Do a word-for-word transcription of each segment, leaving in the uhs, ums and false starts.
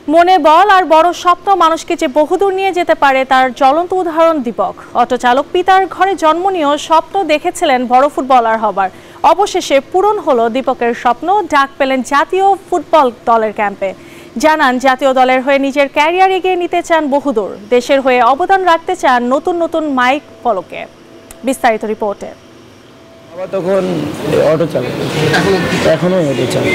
মনে বল আর বড় স্বপ্ন মানুষকে যে বহুদূর নিয়ে যেতে পারে তার জ্বলন্ত উদাহরণ দীপক। অটো চালক পিতার ঘরে জন্ম নিয়েও স্বপ্ন দেখেছিলেন বড় ফুটবলার হবার। অবশেষে পূরণ হলো দীপকের স্বপ্ন, ডাক পেলেন জাতীয় ফুটবল দলের ক্যাম্পে। জানান জাতীয় দলের হয়ে নিজের ক্যারিয়ার এগিয়ে নিতে চান বহুদূর, দেশের হয়ে অবদান রাখতে চান নতুন নতুন মাইক ফলকে। বিস্তারিত রিপোর্টে। বাবা তখন অটো চালক, এখনো অটো চালক।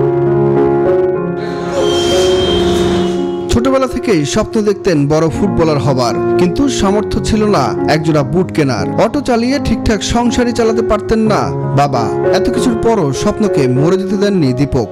ছোটবেলা থেকেই স্বপ্ন দেখতেন বড় ফুটবলার হবার, কিন্তু সামর্থ্য ছিল না একজোড়া বুট কেনার। অটো চালিয়ে ঠিকঠাক সংসারই চালাতে পারতেন না বাবা। এত কিছুর পরও স্বপ্নকে মরে যেতে দেননি দীপক।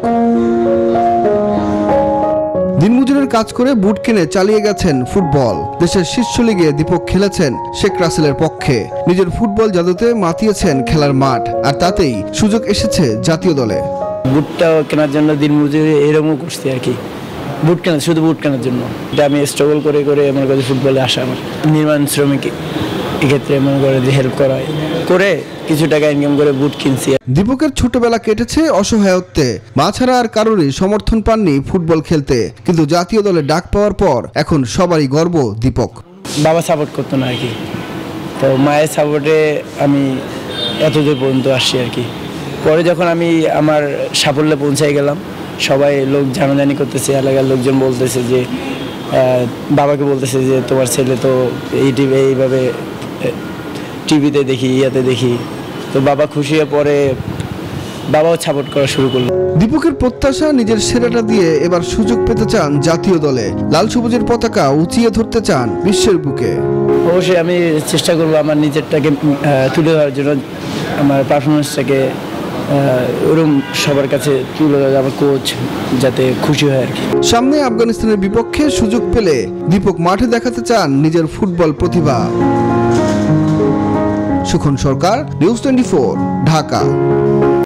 দিনমজুরের কাজ করে বুট কিনে চালিয়ে গেছেন ফুটবল। দেশের শীর্ষ লিগে দীপক খেলেছেন শেখ রাসেলের পক্ষে। নিজের ফুটবল জাদুতে মাতিয়েছেন খেলার মাঠ, আর তাতেই সুযোগ এসেছে জাতীয় দলে। বুটটা কেনার জন্য দিনমজুরি এরকমও করছি আর কি, বুট কেনা, শুধু বুট কেনার জন্য। এটা আমি স্ট্রাগল করে করে মনে করি ফুটবলে আসা। আমার নির্মাণ শ্রমিক এক্ষেত্রে মনে করে যে হেল্প করা করে কিছু টাকা ইনকাম করে বুট কিনছি। দীপকের ছোটবেলা কেটেছে অসহায়ত্বে। মা ছাড়া আর কারোরই সমর্থন পাননি ফুটবল খেলতে, কিন্তু জাতীয় দলে ডাক পাওয়ার পর এখন সবারই গর্ব দীপক। বাবা সাপোর্ট করতো না আর কি, তো মায়ের সাপোর্টে আমি এতদূর পর্যন্ত আসছি আর কি। পরে যখন আমি আমার সাফল্যে পৌঁছাই গেলাম, সবাই লোক জানাজানি করতেছে, এলাকার লোকজন বলতেছে যে বাবাকে বলতেছে যে তোমার ছেলে তো এই টিভি এইভাবে টিভিতে দেখি, ইয়াতে দেখি। তো বাবা খুশি হয়ে পরে বাবাও সাপোর্ট করা শুরু করলো। দীপকের প্রত্যাশা নিজের সেরাটা দিয়ে এবার সুযোগ পেতে চান জাতীয় দলে। লাল সবুজের পতাকা উঁচিয়ে ধরতে চান বিশ্বের বুকে। অবশ্যই আমি চেষ্টা করবো আমার নিজেরটাকে তুলে ধরার জন্য, আমার পারফরমেন্সটাকে ওরকম সবার কাছে তুলে ধরে আমার কোচ যাতে খুশি হয় আর কি। সামনে আফগানিস্তানের বিপক্ষে সুযোগ পেলে দীপক মাঠে দেখাতে চান নিজের ফুটবল প্রতিভা। Sukhan Sarkar, news twenty four, Dhaka.